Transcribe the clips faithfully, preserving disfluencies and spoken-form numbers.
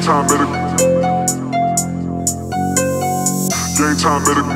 time better. Game time better.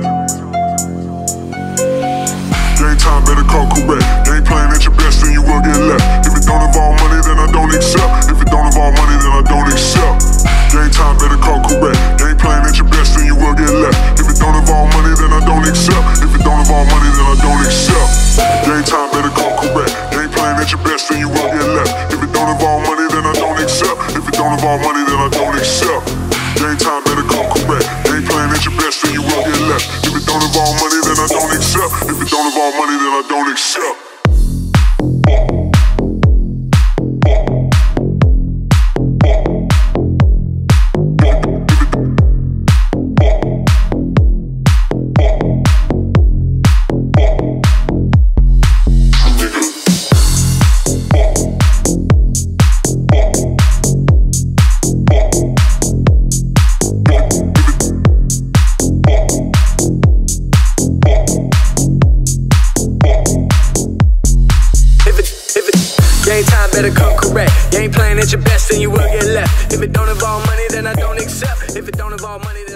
Game time better call correct. Game playing at your best, then you will get left. If it don't involve money, then I don't accept. If it don't involve money, then I don't accept. Game time better call correct. Game playing at your best, then you will get left. If it don't involve money, then I don't accept. If it don't involve money, then I don't accept. Game time better call correct. Game playing at your best, then you will get left. If it don't involve money, then I don't accept. If it don't involve money, then I don't accept. Game time better call correct. Game playing at your best, then you will get left. If it don't involve money, then I don't accept. If it don't involve money, then I don't accept. Better come correct. You ain't playing at your best, then you will get left. If it don't involve money, then I don't accept. If it don't involve money, then